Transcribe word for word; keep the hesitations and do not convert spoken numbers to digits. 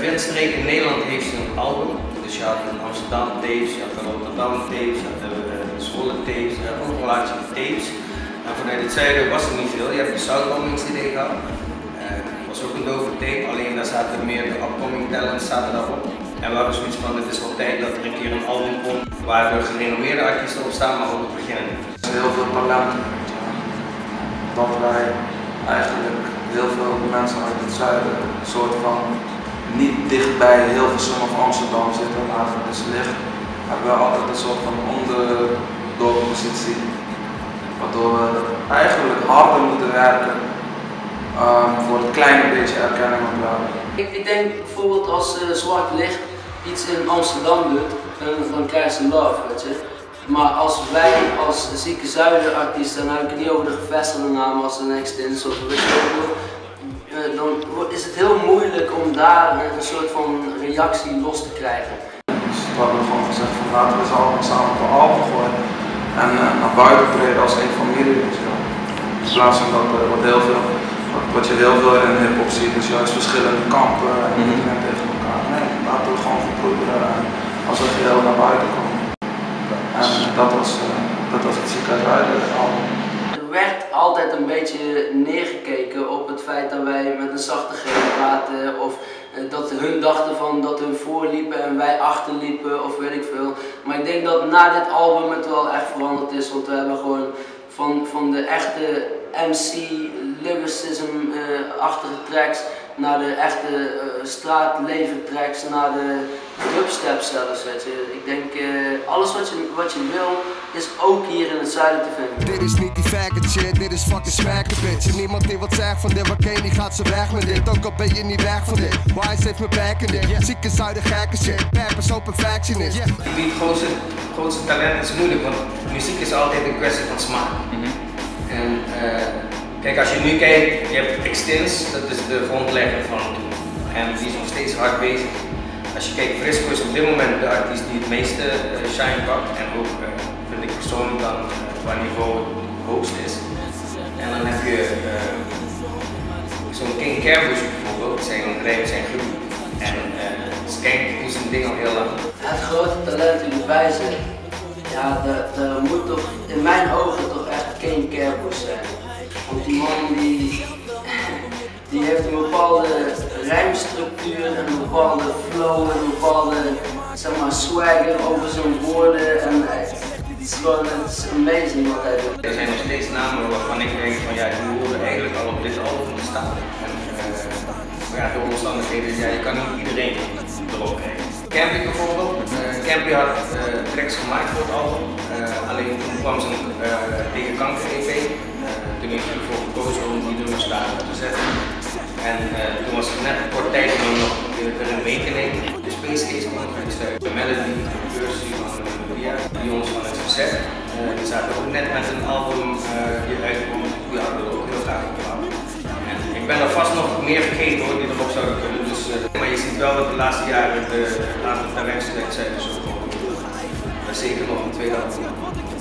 windstreek in Nederland heeft ze een album. Dus je had een Amsterdam tapes, je had een Rotterdam tapes, je had de Zwolle tapes, overal had je tapes. En vanuit het zuiden was er niet veel. Je hebt de Southbombing C D gehad. Dat was ook een dove tape, alleen daar zaten meer de upcoming talents zaten daarop. En we hadden zoiets van, het is wel tijd dat er een keer een album komt waar de gerenommeerde artiesten op staan, maar ook het beginnen. Er zijn heel veel talenten. Dat wij eigenlijk heel veel mensen uit het zuiden een soort van niet dicht bij Hilversum of Amsterdam zitten, waar het dus ligt, hebben we altijd een soort van onderdoorpositie. Waardoor we eigenlijk harder moeten werken um, voor het kleine beetje erkenning wat we hebben. Ik, ik denk bijvoorbeeld als uh, Zwart Licht iets in Amsterdam doet, dan, dan krijgen ze love, weet je. Maar als wij als Zieke Zuiden artiesten, dan heb ik het niet over de gevestigde namen als een Extins of weet je wat, uh, dan is het heel moeilijk om daar een soort van reactie los te krijgen. Dus we hebben gewoon gezegd van laten we eens allemaal samen op een album gooien en uh, naar buiten treden als een familie. Dus, ja. In plaats van dat uh, wat, heel veel, wat, wat je heel veel in hiphop ziet, dus juist verschillende kampen en mm-hmm. iedereen tegen elkaar. Nee, laten we gewoon proberen uh, als we geheel naar buiten komen. En dat was, uh, dat was het Zieke Zuiden album. Er werd altijd een beetje neergekeken op het feit dat wij met een zachte G praten of uh, dat hun dachten van dat hun voorliepen en wij achterliepen of weet ik veel. Maar ik denk dat na dit album het wel echt veranderd is, want we hebben gewoon van, van de echte M C, lyricism-achtige uh, tracks naar de echte uh, straatleven tracks, naar de dubstep zelfs, weet je. Ik denk uh, alles wat je, wat je wil is ook hier in het zuiden te vinden. Dit is niet die faggot shit, dit is fucking smacken bitch. En niemand die wat zegt van dit, oké, die gaat ze weg met dit. Ook al ben je niet weg van dit, Wise heeft me back in dit. Zieke Zuiden gekke shit, Peppers op perfectionist. Wie het grootste, grootste talent is moeilijk, want muziek is altijd een kwestie van smaak. Mm-hmm. En uh, kijk, als je nu kijkt, je hebt Extins, dat is de grondlegger van toen. En die is nog steeds hard bezig. Als je kijkt, Frisco is op dit moment de artiest die het meeste uh, shine pakt. En ook, uh, vind ik persoonlijk dan, uh, waar niveau het hoogst is. En dan heb je uh, zo'n King Kerbush bijvoorbeeld, zijn rijmen zijn goed. En uh, Skank doet zijn ding al heel lang. Het grote talent die erbij zit, ja, dat, dat moet toch in mijn ogen toch echt King Kerbush zijn. Want die man die, die heeft een bepaalde rijmstructuur, een bepaalde flow, een bepaalde zeg maar, swagger over zijn woorden. En het is gewoon het is amazing wat hij doet. Er zijn nog steeds namen waarvan ik denk van ja, die horen eigenlijk al op dit album staan. En uh, ja, door omstandigheden, ja, je kan niet iedereen erop krijgen. Campy bijvoorbeeld, uh, Campy had uh, tracks gemaakt voor het album, uh, alleen toen kwam zijn uh, tegen kanker E P. Uh, toen heeft hij ervoor gekozen om die nummers daar te zetten. En uh, toen was het net een kort tijd om nog erin mee te nemen. De Space Case kwam dus de Melody, de versie van de Melodia, die ons van het verzet. Uh, die zaten ook net met een album uh, die uitkomt, die hadden we ook heel graag op gehad. En ik ben er vast nog meer vergeten hoor, die erop zouden kunnen. Dus, uh, maar je ziet wel dat de laatste jaren de aantal talenten zijn dus ook zeker nog een tweede album.